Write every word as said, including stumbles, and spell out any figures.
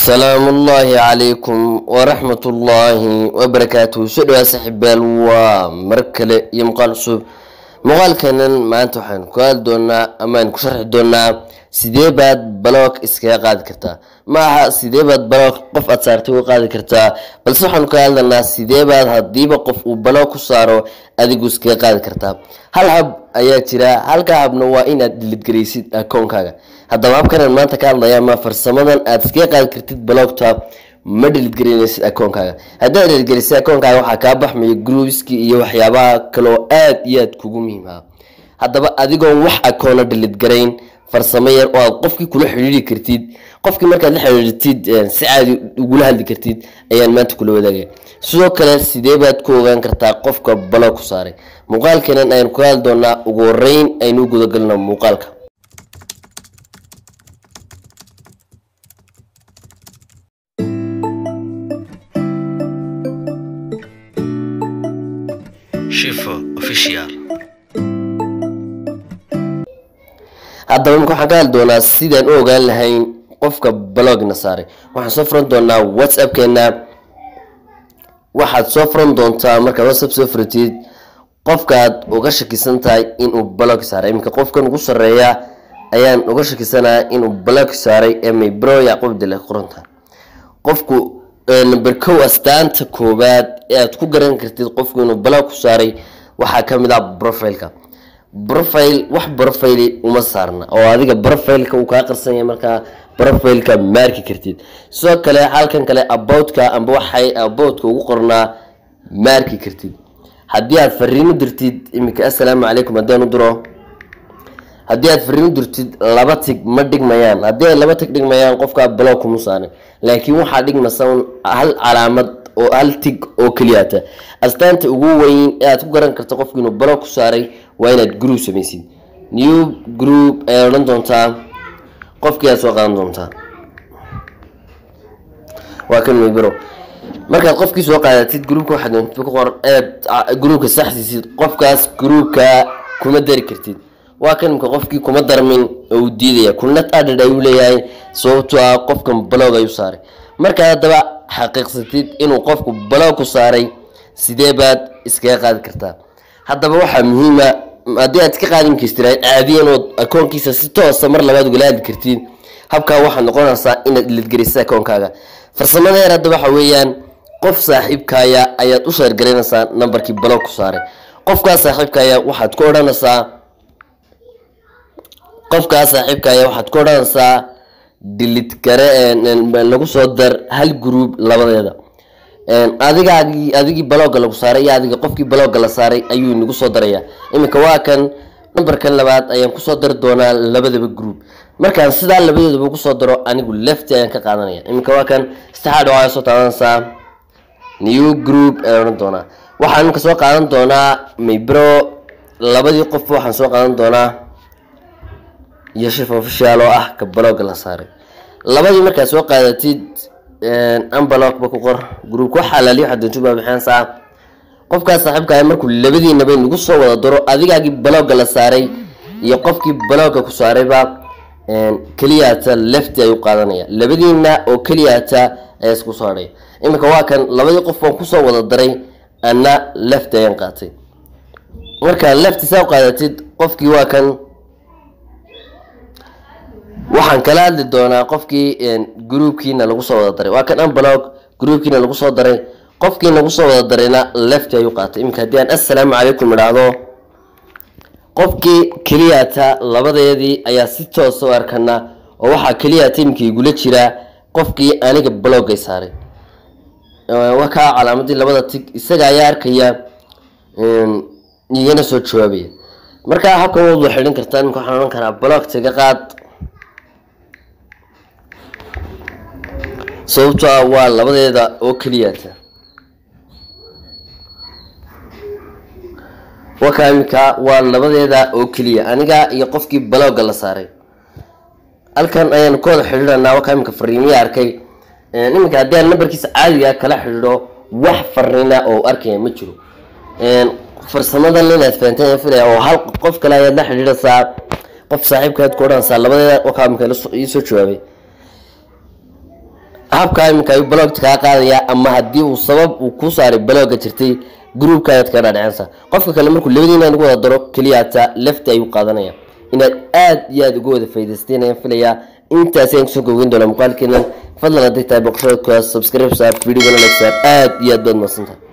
سلام الله عليكم ورحمة الله وبركاته. سؤال يا صاحبال ومركله يمقال صوب مقال كانن ما انتو حين قال دونا اما انكو شرح دونا سيديباد بلوك اسكا قاد كرتا معها سيديباد بلوك قف اتسارتو قاد كرتا بل صحن قال لنا سيديباد هديبا قف وبلوك صارو اديقو اسكا قاد كرتا هل هب ayaa jira halka habna waa inaad delete gareysid akoonkaaga hadaba habkan maanta ka hadlaya ma farsamadan aad iska qaad kartid blogta ma delete gareysid akoonkaaga hadaa delete gareysid akoonkaaga waxa ka baxmay groupski iyo waxyaabaha kale aad iyo aad kugu muhiim ah hadaba adigoo wax akoona delete gareyn farsamo yar oo aad qofkii kula xiriiri kartid qofkii markaad la xiriirtid si caadi ugu hadli kartid ayaan maanta kula wadaagay sidoo kale sidee baad ku ogaan kartaa qofka blog ku saaray muuqaalkan ayaan ku hadal doonaa ugu horeyn aynu guda galno muuqaalka shifo official hadaba waxaan ka hadal doonaa sidaan u ogaan lahayn qofka blog na saaray waxaan soo furan doonaa WhatsApp keena waxaad soo furan doontaa marka WhatsApp soo furtid qofkaad uga shakisan tahay in uu blog saaray imka qofkan ugu sareeya ayaan uga shakisanaa in uu blog saaray ema bro yaqub dil qoranta qofku number two astaanta koobaad ee aad ku garan kartid qofku inuu blog saaray waxa kamid ah profile-ka profile wax profile uma saarna oo adiga profile-ka uu ka qarsan yahay marka profile-ka marki kartid soo kale halkan kale about-ka amba waxay about-ka ugu qornaa marki kartid hadii aad fariin dirtid imika assalaamu calaykum hadaan u diro hadii aad fariin dirtid laba tig ma dhigmayaan hadii laba tig dhigmayaan qofka blog kuma saaray laakiin waxa dhigmasan hal calaamad oo hal tig oo kaliyaata astaanta ugu weyn ee aad ku garan karto qofka inuu blog ku saaray waa inaad group samaysid new group ee oran doontaa qofkii aad soo qaadan doontaa waa kan bro marka qofkii soo qaadatid groupka waxa doonto ku qor ee groupka saxsiisid qofkaas groupka kuma dari kartid waa kan qofkii kuma darmin oo diidaya kulnad aad ay u leeyahay sababtoo ah qofkan blog ay u saaray marka hadaba xaqiiqsatid inuu qofku blog ku saaray sidee baad iska qaad kartaa hadaba waxa muhiim ah hadii aad ka qaadin kartid caadiyan oo akoonkiisa si toos ah mar labaad uga laadi kartid habka waxa noqonaysa inaad delete gareysid akoonkaaga farsamada yar hadaba waxa weeyaan qof saaxiibkaaga ayaad u share gareynaysaa numberkii blog ku saaray qofka saaxiibkaaga waxaad ku oranaysaa qofka saaxiibkaaga waxaad ku oranaysaa delete gare lagu soo dar hal group labadeeda adiga adigi blog lagu saaray iyo adiga qofkii blog la saaray ayuu nagu soo daraya imika waa kan numberkan labaad ayaan ku soo dar doonaa labadaba group markaan sida labadeedaba ku soo daro anigu left ayaan ka qaadanaya imika waa kan saxaad oo ay soo taabanaysaa new group ayaan doonaa waxaan ka soo qaadan doonaa my bro labadii qof waxaan soo qaadan doonaa iyo shifo official oo ah ka blog la saaray labadii markaa soo qaadatid an blog ba ku qor group waxa la leeyahay doonto ba bixinaysa qofka saaxiibka markuu labadii nabay nagu soo wada daro adigaagi blog la saaray iyo qofkii blog ku saaray ba kaliyaata left ay u qaadanaya labadiina oo kaliyaata ay isku saaray imika waa kan labadii qof oo ku soo wada daray ana left ayaan qaatay marka left soo qaadatid qofkii waa kan waxaan kala hadli doonaa qofkii groupkiina lagu soo wada daray waa kan an blog groupkiina lagu soo daray qofkii lagu soo wada darayna left ay u qaatay imika hadii aan assalaamu calaykum iraahdo qofkii kaliyaata labadeedii ayaa si toos u arkana oo waxa kaliyaata imkii igula jira qofkii aniga blog ay saaray waa ka calaamadii labada tig isaga ayaa arkaya iyana soo jawaabaya marka habka wada xidhin kartaan imka waxaan oran karaa blog taga qaad sababtoo waa labadeeda oo kaliyaata wakaamika waa labadeeda oo kaliya aniga iyo qofkii blog la saaray halkan ayaan ku wada xiriirinaa wakaamika fariimiye arkay imika hadii aan numberkiisa caadiga kala xiriiro wax fariina oo arkay ma jiro farsamadan inaad fahanteen filay oo hal qof kale ayaa la xiriiraysaa qof saaxiibkaad ku oranaysaa labadeeda wakaamika ii soo jawaabay qaabka imika ay blog ka qaadaya ama hadii uu sabab uu ku saaray blog jirtay group ka ka dhacaysa qofka kale markuu labadiina ugu wada daro kaliyaata left ay u qaadanaya inaad aad iyo aad ugu wada faa'iideysteen filaya intaas ay soo go'in doona muuqaalkeena fadlan hadii tahay boqorka subscribe saar video like saar aad iyo aad baad maasanta